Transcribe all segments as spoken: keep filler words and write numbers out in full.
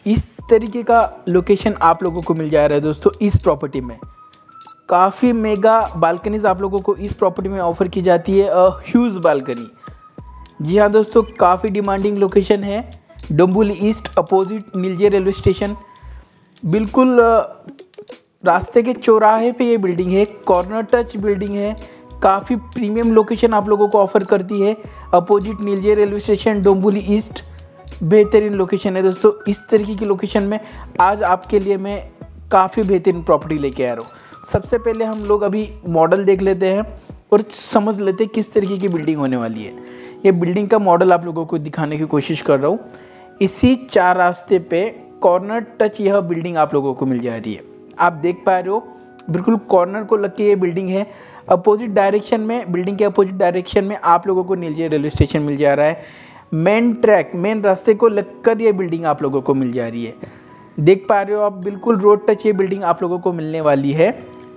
इस तरीके का लोकेशन आप लोगों को मिल जा रहा है दोस्तों इस प्रॉपर्टी में। काफ़ी मेगा बालकनीज आप लोगों को इस प्रॉपर्टी में ऑफर की जाती है, अ ह्यूज बालकनी। जी हाँ दोस्तों, काफ़ी डिमांडिंग लोकेशन है। Dombivli east opposite Nilje railway station, बिल्कुल रास्ते के चौराहे पे ये बिल्डिंग है। कॉर्नर टच बिल्डिंग है, काफ़ी प्रीमियम लोकेशन आप लोगों को ऑफर करती है। Opposite Nilje railway station, Dombivli East, बेहतरीन लोकेशन है दोस्तों। इस तरीके की लोकेशन में आज आपके लिए मैं काफ़ी बेहतरीन प्रॉपर्टी लेके आ रहा हूँ। सबसे पहले हम लोग अभी मॉडल देख लेते हैं और समझ लेते हैं किस तरीके की बिल्डिंग होने वाली है। ये बिल्डिंग का मॉडल आप लोगों को दिखाने की कोशिश कर रहा हूँ। इसी चार रास्ते पे कॉर्नर टच यह बिल्डिंग आप लोगों को मिल जा रही है। आप देख पा रहे हो, बिल्कुल कॉर्नर को लग के ये बिल्डिंग है। अपोजिट डायरेक्शन में, बिल्डिंग के अपोजिट डायरेक्शन में आप लोगों को नीलजे रेलवे स्टेशन मिल जा रहा है। मेन ट्रैक, मेन रास्ते को लगकर ये बिल्डिंग आप लोगों को मिल जा रही है। देख पा रहे हो आप, बिल्कुल रोड टच ये बिल्डिंग आप लोगों को मिलने वाली है।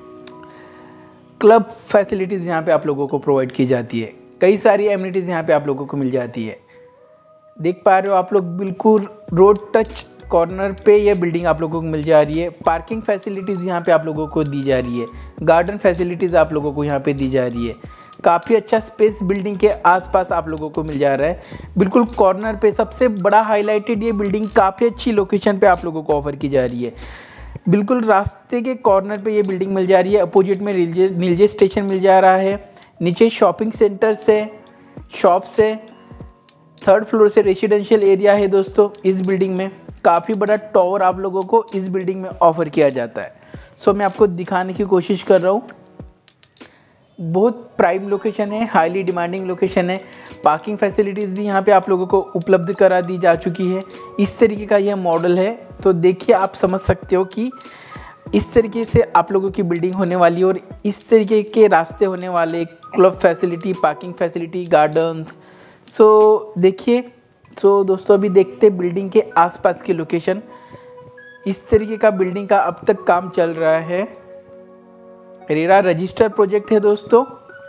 क्लब फैसिलिटीज़ यहाँ पे आप लोगों को प्रोवाइड की जाती है। कई सारी एमिनिटीज़ यहाँ पे आप लोगों को मिल जाती है। देख पा रहे हो आप लोग, बिल्कुल रोड टच कॉर्नर पे ये बिल्डिंग आप लोगों को मिल जा रही है। पार्किंग फैसिलिटीज़ यहाँ पे आप लोगों को दी जा रही है। गार्डन फैसिलिटीज़ आप लोगों को यहाँ पे दी जा रही है। काफ़ी अच्छा स्पेस बिल्डिंग के आसपास आप लोगों को मिल जा रहा है। बिल्कुल कॉर्नर पे सबसे बड़ा हाईलाइटेड ये बिल्डिंग काफ़ी अच्छी लोकेशन पे आप लोगों को ऑफर की जा रही है। बिल्कुल रास्ते के कॉर्नर पे ये बिल्डिंग मिल जा रही है। अपोजिट में नीलजे नीलजे स्टेशन मिल जा रहा है। नीचे शॉपिंग सेंटर से, शॉप से, थर्ड फ्लोर से रेजिडेंशियल एरिया है दोस्तों। इस बिल्डिंग में काफ़ी बड़ा टावर आप लोगों को इस बिल्डिंग में ऑफर किया जाता है। सो मैं आपको दिखाने की कोशिश कर रहा हूँ। बहुत प्राइम लोकेशन है, हाईली डिमांडिंग लोकेशन है। पार्किंग फैसिलिटीज़ भी यहाँ पे आप लोगों को उपलब्ध करा दी जा चुकी है। इस तरीके का यह मॉडल है। तो देखिए, आप समझ सकते हो कि इस तरीके से आप लोगों की बिल्डिंग होने वाली है और इस तरीके के रास्ते होने वाले, club facility, parking facility, gardens. So देखिए, सो दोस्तों अभी देखते हैं बिल्डिंग के आसपास की लोकेशन। इस तरीके का बिल्डिंग का अब तक काम चल रहा है। रेरा रजिस्टर प्रोजेक्ट है दोस्तों,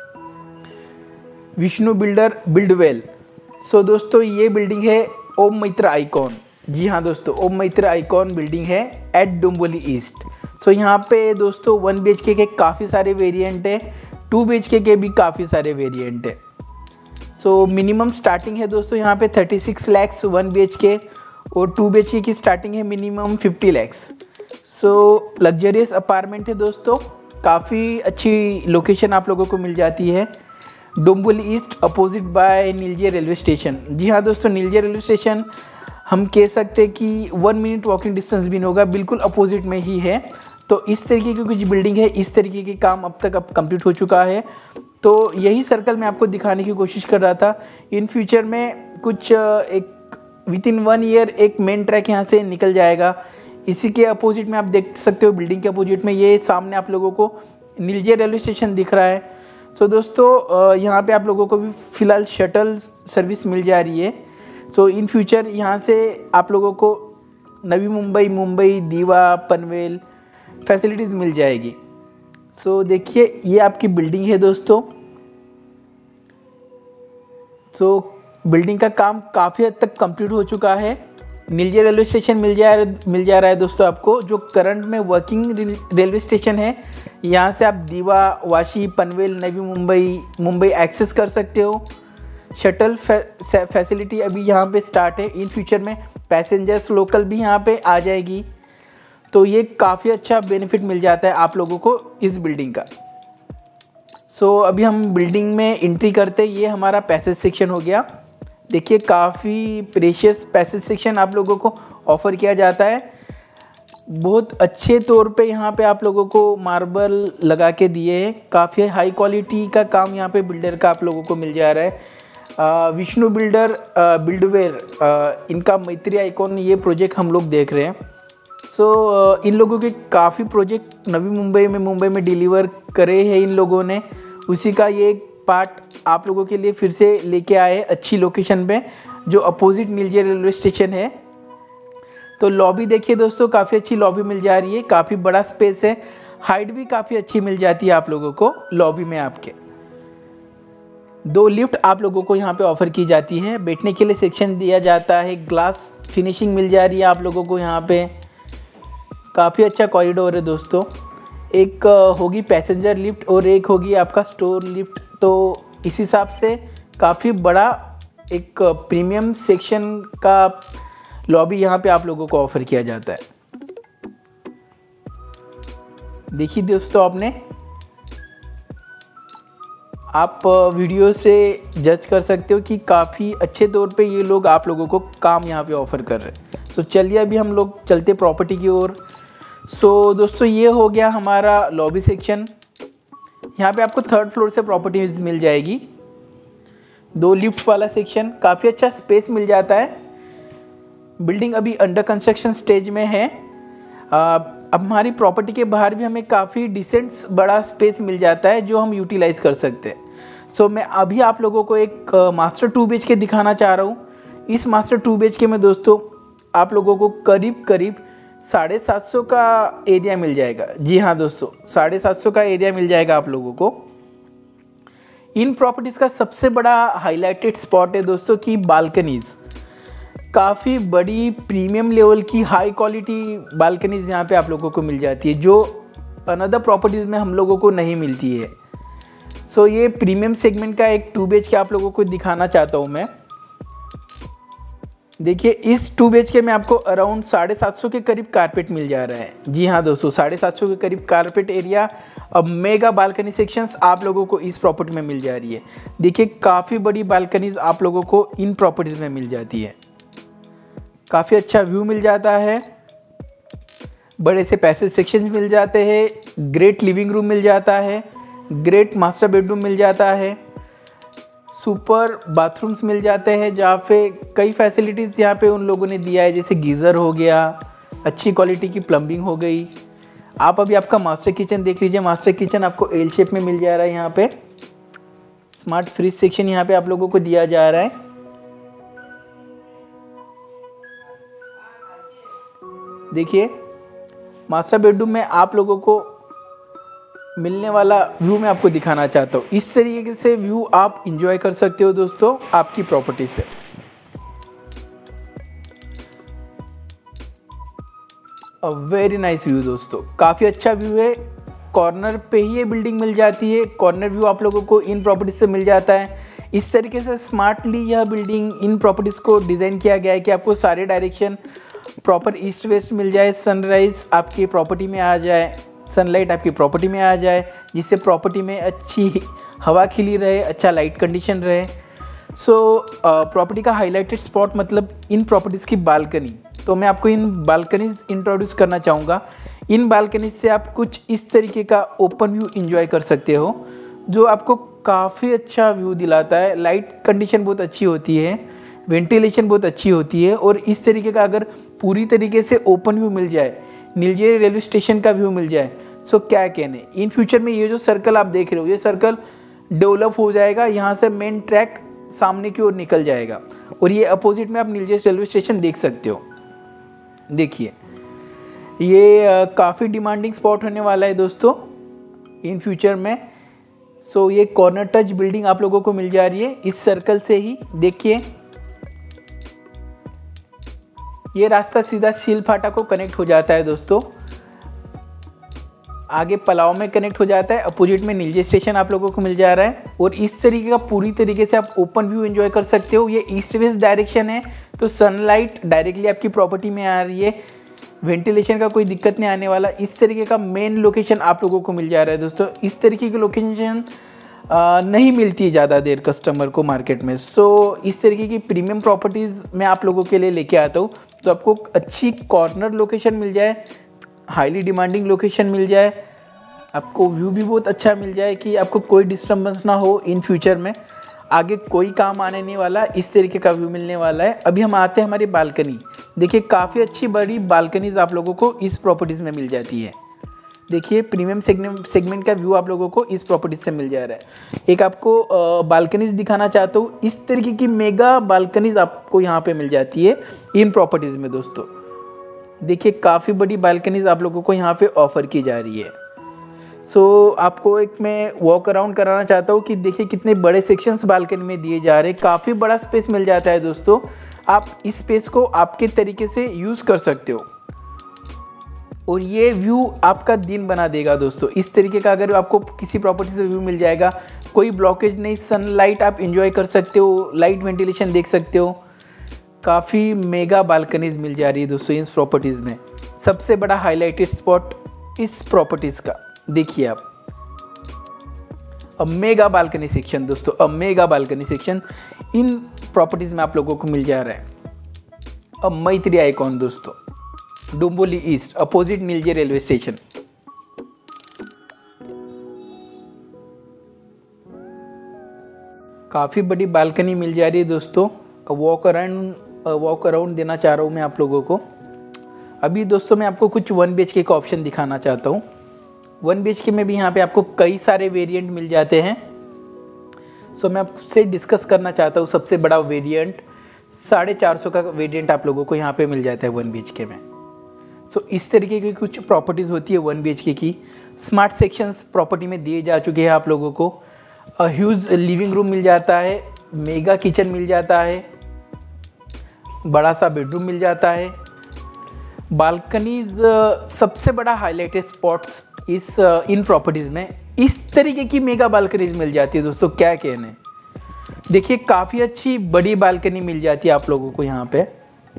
विष्णु बिल्डर बिल्डवेल। सो दोस्तों ये बिल्डिंग है ओम मैत्र आइकॉन। जी हाँ दोस्तों, ओम मैत्र आइकॉन बिल्डिंग है एट डोंबिवली ईस्ट। सो यहाँ पे दोस्तों वन बी एच के के काफ़ी सारे वेरिएंट है, टू बी एच के के भी काफ़ी सारे वेरिएंट है। सो मिनिमम स्टार्टिंग है दोस्तों यहाँ पे थर्टी सिक्स लैक्स वन बी एच के और टू बी एच के की स्टार्टिंग है minimum fifty lakhs. So luxurious apartment है दोस्तों। काफ़ी अच्छी लोकेशन आप लोगों को मिल जाती है। Dombivli east opposite by Nilje railway station. जी हाँ दोस्तों, नीलजे रेलवे स्टेशन हम कह सकते हैं कि वन मिनट वॉकिंग डिस्टेंस भी नहीं होगा, बिल्कुल अपोजिट में ही है। तो इस तरीके की कुछ बिल्डिंग है, इस तरीके के काम अब तक अब कंप्लीट हो चुका है। तो यही सर्कल मैं आपको दिखाने की कोशिश कर रहा था। इन फ्यूचर में कुछ एक विद इन वन ईयर एक मेन ट्रैक यहाँ से निकल जाएगा। इसी के अपोजिट में आप देख सकते हो, बिल्डिंग के अपोजिट में ये सामने आप लोगों को नीलजे रेलवे स्टेशन दिख रहा है। सो दोस्तों यहाँ पे आप लोगों को भी फ़िलहाल शटल सर्विस मिल जा रही है। सो इन फ्यूचर यहाँ से आप लोगों को नवी मुंबई, मुंबई, दीवा, पनवेल फैसिलिटीज़ मिल जाएगी। सो देखिए, ये आपकी बिल्डिंग है दोस्तों। सो बिल्डिंग का काम काफ़ी हद तक कंप्लीट हो चुका है। नीलजे रेलवे स्टेशन मिल जा मिल जा रहा है दोस्तों आपको, जो करंट में वर्किंग रेलवे स्टेशन है। यहाँ से आप दीवा, वाशी, पनवेल, नवी मुंबई, मुंबई एक्सेस कर सकते हो। शटल फै, फैसिलिटी अभी यहाँ पे स्टार्ट है। इन फ्यूचर में पैसेंजर्स लोकल भी यहाँ पे आ जाएगी। तो ये काफ़ी अच्छा बेनिफिट मिल जाता है आप लोगों को इस बिल्डिंग का। सो so, अभी हम बिल्डिंग में एंट्री करते हैं। ये हमारा पैसेज सेक्शन हो गया। देखिए, काफ़ी प्रेशियस पैसेज सेक्शन आप लोगों को ऑफ़र किया जाता है। बहुत अच्छे तौर पे यहाँ पे आप लोगों को मार्बल लगा के दिए हैं। काफ़ी हाई क्वालिटी का काम यहाँ पे बिल्डर का आप लोगों को मिल जा रहा है। विष्णु बिल्डर बिल्डवेयर, इनका मैत्री आइकॉन ये प्रोजेक्ट हम लोग देख रहे हैं। सो so, इन लोगों के काफ़ी प्रोजेक्ट नवी मुंबई में मुंबई में डिलीवर करे हैं इन लोगों ने। उसी का ये पार्ट आप लोगों के लिए फिर से लेके आए अच्छी लोकेशन पे, जो अपोजिट नीलजे रेलवे स्टेशन है। तो लॉबी देखिए दोस्तों, काफ़ी अच्छी लॉबी मिल जा रही है। काफ़ी बड़ा स्पेस है, हाइट भी काफ़ी अच्छी मिल जाती है आप लोगों को लॉबी में आपके। दो लिफ्ट आप लोगों को यहाँ पे ऑफ़र की जाती है। बैठने के लिए सेक्शन दिया जाता है, ग्लास फिनिशिंग मिल जा रही है आप लोगों को यहाँ पे। काफ़ी अच्छा कॉरिडोर है दोस्तों। एक होगी पैसेंजर लिफ्ट और एक होगी आपका स्टोर लिफ्ट। तो इस हिसाब से काफ़ी बड़ा एक प्रीमियम सेक्शन का लॉबी यहाँ पे आप लोगों को ऑफ़र किया जाता है। देखिए दोस्तों, आपने आप वीडियो से जज कर सकते हो कि काफ़ी अच्छे तौर पे ये लोग आप लोगों को काम यहाँ पे ऑफ़र कर रहे हैं। तो चलिए अभी हम लोग चलते प्रॉपर्टी की ओर। सो दोस्तों, ये हो गया हमारा लॉबी सेक्शन। यहाँ पे आपको थर्ड फ्लोर से प्रॉपर्टीज मिल जाएगी। दो लिफ्ट वाला सेक्शन, काफ़ी अच्छा स्पेस मिल जाता है। बिल्डिंग अभी अंडर कंस्ट्रक्शन स्टेज में है। अब हमारी प्रॉपर्टी के बाहर भी हमें काफ़ी डिसेंट बड़ा स्पेस मिल जाता है जो हम यूटिलाइज़ कर सकते हैं। सो so, मैं अभी आप लोगों को एक मास्टर टू बी एच के दिखाना चाह रहा हूँ। इस मास्टर टू बी एच के में दोस्तों आप लोगों को करीब करीब साढ़े सात सौ का एरिया मिल जाएगा। जी हाँ दोस्तों, साढ़े सात सौ का एरिया मिल जाएगा आप लोगों को। इन प्रॉपर्टीज़ का सबसे बड़ा हाईलाइटेड स्पॉट है दोस्तों की बालकनीज़। काफ़ी बड़ी प्रीमियम लेवल की हाई क्वालिटी बालकनीज़ यहाँ पे आप लोगों को मिल जाती है जो अनदर प्रॉपर्टीज़ में हम लोगों को नहीं मिलती है। सो so, ये प्रीमियम सेगमेंट का एक टू बी एच के आप लोगों को दिखाना चाहता हूँ मैं। देखिए, इस टू बी एच के में आपको अराउंड साढ़े सात सौ के करीब कारपेट मिल जा रहा है। जी हाँ दोस्तों, साढ़े सात सौ के करीब कारपेट एरिया। अब मेगा बालकनी सेक्शंस आप लोगों को इस प्रॉपर्टी में मिल जा रही है। देखिए, काफ़ी बड़ी बालकनीज आप लोगों को इन प्रॉपर्टीज़ में मिल जाती है। काफ़ी अच्छा व्यू मिल जाता है, बड़े से पैसेज सेक्शंस मिल जाते हैं, ग्रेट लिविंग रूम मिल जाता है, ग्रेट मास्टर बेडरूम मिल जाता है, सुपर बाथरूम्स मिल जाते हैं जहाँ पे कई फैसिलिटीज़ यहाँ पे उन लोगों ने दिया है, जैसे गीज़र हो गया, अच्छी क्वालिटी की प्लम्बिंग हो गई। आप अभी आपका मास्टर किचन देख लीजिए। मास्टर किचन आपको एल शेप में मिल जा रहा है। यहाँ पे स्मार्ट फ्रिज सेक्शन यहाँ पे आप लोगों को दिया जा रहा है। देखिए, मास्टर बेडरूम में आप लोगों को मिलने वाला व्यू मैं आपको दिखाना चाहता हूँ। इस तरीके से व्यू आप इंजॉय कर सकते हो दोस्तों आपकी प्रॉपर्टी से। अ वेरी नाइस व्यू दोस्तों, काफ़ी अच्छा व्यू है। कॉर्नर पे ही ये बिल्डिंग मिल जाती है। कॉर्नर व्यू आप लोगों को इन प्रॉपर्टी से मिल जाता है। इस तरीके से स्मार्टली यह बिल्डिंग इन प्रॉपर्टीज़ को डिज़ाइन किया गया है कि आपको सारे डायरेक्शन प्रॉपर ईस्ट वेस्ट मिल जाए, सनराइज़ आपकी प्रॉपर्टी में आ जाए, सनलाइट आपकी प्रॉपर्टी में आ जाए, जिससे प्रॉपर्टी में अच्छी हवा खिली रहे, अच्छा लाइट कंडीशन रहे। सो प्रॉपर्टी का हाईलाइटेड स्पॉट मतलब इन प्रॉपर्टीज़ की बालकनी। तो मैं आपको इन बालकनीज इंट्रोड्यूस करना चाहूँगा। इन बालकनीज से आप कुछ इस तरीके का ओपन व्यू इंजॉय कर सकते हो जो आपको काफ़ी अच्छा व्यू दिलाता है। लाइट कंडीशन बहुत अच्छी होती है, वेंटिलेशन बहुत अच्छी होती है, और इस तरीके का अगर पूरी तरीके से ओपन व्यू मिल जाए, नीलगिरी रेलवे स्टेशन का व्यू मिल जाए, सो क्या कहने। इन फ्यूचर में ये जो सर्कल आप देख रहे हो, ये सर्कल डेवलप हो जाएगा। यहाँ से मेन ट्रैक सामने की ओर निकल जाएगा और ये अपोजिट में आप नीलगिरी रेलवे स्टेशन देख सकते हो। देखिए, ये काफ़ी डिमांडिंग स्पॉट होने वाला है दोस्तों इन फ्यूचर में। सो ये कॉर्नर टच बिल्डिंग आप लोगों को मिल जा रही है इस सर्कल से ही। देखिए, ये रास्ता सीधा सील फाटा को कनेक्ट हो जाता है दोस्तों, आगे पलाव में कनेक्ट हो जाता है, अपोजिट में नीलगिरी स्टेशन आप लोगों को मिल जा रहा है। और इस तरीके का पूरी तरीके से आप ओपन व्यू एंजॉय कर सकते हो। ये ईस्ट वेस्ट डायरेक्शन है तो सनलाइट डायरेक्टली आपकी प्रॉपर्टी में आ रही है, वेंटिलेशन का कोई दिक्कत नहीं आने वाला। इस तरीके का मेन लोकेशन आप लोगों को मिल जा रहा है दोस्तों। इस तरीके की लोकेशन नहीं मिलती है ज़्यादा देर कस्टमर को मार्केट में। सो इस तरीके की प्रीमियम प्रॉपर्टीज़ मैं आप लोगों के लिए लेके आता हूँ। तो आपको अच्छी कॉर्नर लोकेशन मिल जाए, हाईली डिमांडिंग लोकेशन मिल जाए, आपको व्यू भी बहुत अच्छा मिल जाए कि आपको कोई डिस्टर्बेंस ना हो इन फ्यूचर में, आगे कोई काम आने नहीं वाला, इस तरीके का व्यू मिलने वाला है। अभी हम आते हैं हमारी बालकनी। देखिए, काफ़ी अच्छी बड़ी बालकनीज आप लोगों को इस प्रॉपर्टीज़ में मिल जाती है। देखिए, प्रीमियम सेगमेंट सेगमेंट का व्यू आप लोगों को इस प्रॉपर्टीज से मिल जा रहा है। एक आपको बालकनीज दिखाना चाहता हूँ। इस तरीके की मेगा बालकनीज आपको यहाँ पे मिल जाती है इन प्रॉपर्टीज़ में दोस्तों। देखिए, काफ़ी बड़ी बालकनीज आप लोगों को यहाँ पे ऑफ़र की जा रही है। सो so, आपको एक मैं वॉक अराउंड कराना चाहता हूँ कि देखिए कितने बड़े सेक्शंस बालकनी में दिए जा रहे हैं। काफ़ी बड़ा स्पेस मिल जाता है दोस्तों। आप इस स्पेस को आपके तरीके से यूज़ कर सकते हो और ये व्यू आपका दिन बना देगा दोस्तों। इस तरीके का अगर आपको किसी प्रॉपर्टी से व्यू मिल जाएगा, कोई ब्लॉकेज नहीं, सनलाइट आप एंजॉय कर सकते हो, लाइट वेंटिलेशन देख सकते हो। काफ़ी मेगा बालकनीज मिल जा रही है दोस्तों इस प्रॉपर्टीज़ में। सबसे बड़ा हाईलाइटेड स्पॉट इस प्रॉपर्टीज़ का देखिए आप, अब मेगा बालकनी सेक्शन दोस्तों, अब मेगा बालकनी सेक्शन इन प्रॉपर्टीज़ में आप लोगों को मिल जा रहा है। अब मैत्री आइकॉन दोस्तों, Dombivli east, opposite Nilje railway station. काफ़ी बड़ी बालकनी मिल जा रही है दोस्तों। वॉक अराउंड वॉक अराउंड देना चाह रहा हूँ मैं आप लोगों को। अभी दोस्तों मैं आपको कुछ वन बी एच के का ऑप्शन दिखाना चाहता हूँ। वन बी एच के में भी यहाँ पे आपको कई सारे वेरिएंट मिल जाते हैं। सो मैं आपसे डिस्कस करना चाहता हूँ सबसे बड़ा वेरिएंट, साढ़े चार सौ का वेरिएंट आप लोगों को यहाँ पे मिल जाता है वन बी एच के में। सो so, इस तरीके की कुछ प्रॉपर्टीज़ होती है वन बी एच के की। स्मार्ट सेक्शंस प्रॉपर्टी में दिए जा चुके हैं आप लोगों को। ह्यूज लिविंग रूम मिल जाता है, मेगा किचन मिल जाता है, बड़ा सा बेडरूम मिल जाता है। बालकनीज सबसे बड़ा हाईलाइटेड स्पॉट्स इस इन प्रॉपर्टीज़ में इस तरीके की मेगा बालकनीज मिल जाती है दोस्तों, क्या कहने। देखिए काफ़ी अच्छी बड़ी बालकनी मिल जाती है आप लोगों को यहाँ पे।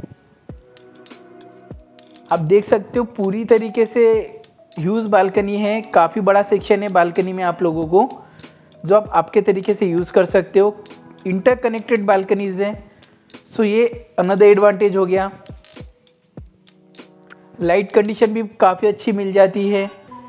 आप देख सकते हो पूरी तरीके से ह्यूज बालकनी है, काफ़ी बड़ा सेक्शन है बालकनी में आप लोगों को, जो आप आपके तरीके से यूज़ कर सकते हो। इंटरकनेक्टेड बालकनीज हैं, सो ये अनदर एडवांटेज हो गया। लाइट कंडीशन भी काफ़ी अच्छी मिल जाती है।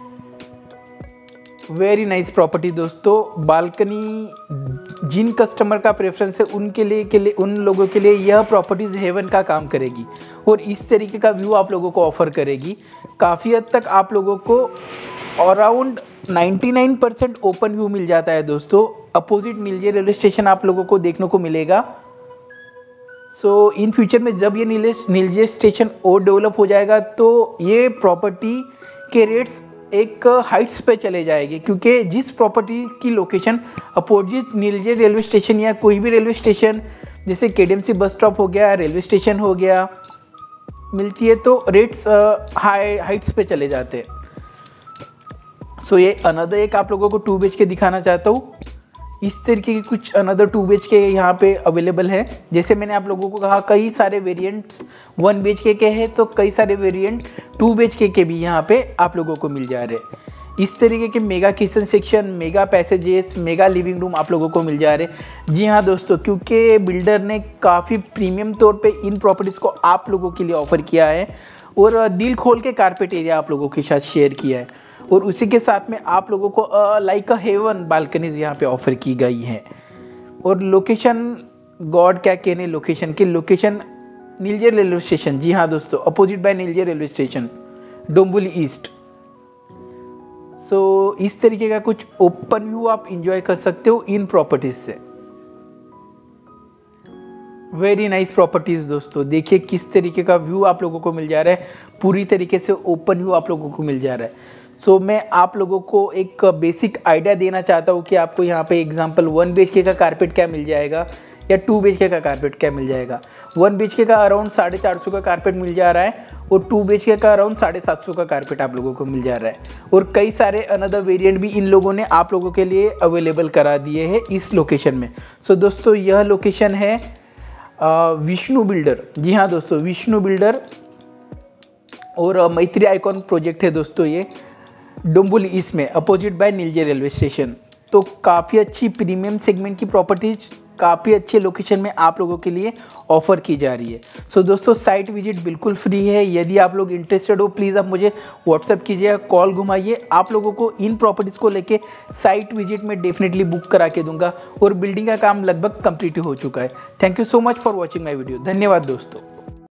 वेरी नाइस प्रॉपर्टी दोस्तों। बालकनी जिन कस्टमर का प्रेफरेंस है उनके लिए के लिए उन लोगों के लिए यह प्रॉपर्टीज़ हेवन का काम करेगी और इस तरीके का व्यू आप लोगों को ऑफर करेगी। काफ़ी हद तक आप लोगों को अराउंड निन्यानवे परसेंट ओपन व्यू मिल जाता है दोस्तों। अपोजिट नीलजे रेलवे स्टेशन आप लोगों को देखने को मिलेगा। सो इन फ्यूचर में जब ये नीले नीलजे स्टेशन और डेवलप हो जाएगा तो ये प्रॉपर्टी के रेट्स एक हाइट्स पे चले जाएंगे, क्योंकि जिस प्रॉपर्टी की location opposite Nilje railway station या कोई भी रेलवे स्टेशन जैसे के D M C bus stop हो गया, रेलवे स्टेशन हो गया, मिलती है तो रेट्स हाई हाइट्स पे चले जाते हैं। सो ये अनदर एक आप लोगों को टू बी एच के दिखाना चाहता हूँ। इस तरीके के कुछ अनदर टू बी एच के यहाँ पे अवेलेबल है। जैसे मैंने आप लोगों को कहा कई सारे वेरिएंट्स वन बी एच के के हैं, तो कई सारे वेरिएंट टू बी एच के के भी यहाँ पे आप लोगों को मिल जा रहे हैं। इस तरीके के mega kitchen section, mega passages, mega living room आप लोगों को मिल जा रहे हैं। जी हाँ दोस्तों, क्योंकि बिल्डर ने काफ़ी प्रीमियम तौर पे इन प्रॉपर्टीज़ को आप लोगों के लिए ऑफ़र किया है और दिल खोल के कारपेट एरिया आप लोगों के साथ शेयर किया है और उसी के साथ में आप लोगों को लाइक अ हेवन बालकनीज यहाँ पे ऑफ़र की गई है। और लोकेशन गॉड क्या कहने लोकेशन की, लोकेशन नीलजे रेलवे स्टेशन। जी हाँ दोस्तों, opposite by Nilje railway station, Dombivli east. So इस तरीके का कुछ ओपन व्यू आप इंजॉय कर सकते हो इन प्रॉपर्टीज से। वेरी नाइस प्रॉपर्टीज़ दोस्तों। देखिए किस तरीके का व्यू आप लोगों को मिल जा रहा है, पूरी तरीके से ओपन व्यू आप लोगों को मिल जा रहा है। सो so, मैं आप लोगों को एक बेसिक आइडिया देना चाहता हूँ कि आपको यहाँ पे एग्जांपल वन बी एच के का कारपेट क्या मिल जाएगा या टू बी एच के का कारपेट क्या मिल जाएगा। वन बी एच के का अराउंड साढ़े चार सौ का कारपेट मिल जा रहा है और टू बी एच के का अराउंड साढ़े सात सौ का कारपेट आप लोगों को मिल जा रहा है। और कई सारे अनदर वेरिएंट भी इन लोगों ने आप लोगों के लिए अवेलेबल करा दिए हैं इस लोकेशन में। सो so, दोस्तों यह लोकेशन है विष्णु बिल्डर। जी हाँ दोस्तों, विष्णु बिल्डर और मैत्री आइकॉन प्रोजेक्ट है दोस्तों ये, डोंबिवली ईस्ट में, opposite by Nilje railway station. तो काफ़ी अच्छी प्रीमियम सेगमेंट की प्रॉपर्टीज काफ़ी अच्छे लोकेशन में आप लोगों के लिए ऑफ़र की जा रही है। सो so, दोस्तों साइट विजिट बिल्कुल फ्री है। यदि आप लोग इंटरेस्टेड हो प्लीज़ आप मुझे व्हाट्सएप कीजिए, कॉल घुमाइए। आप लोगों को इन प्रॉपर्टीज़ को लेके साइट विजिट में डेफिनेटली बुक करा के दूंगा और बिल्डिंग का काम लगभग कंप्लीट हो चुका है। Thank you so much for watching my video. धन्यवाद दोस्तों।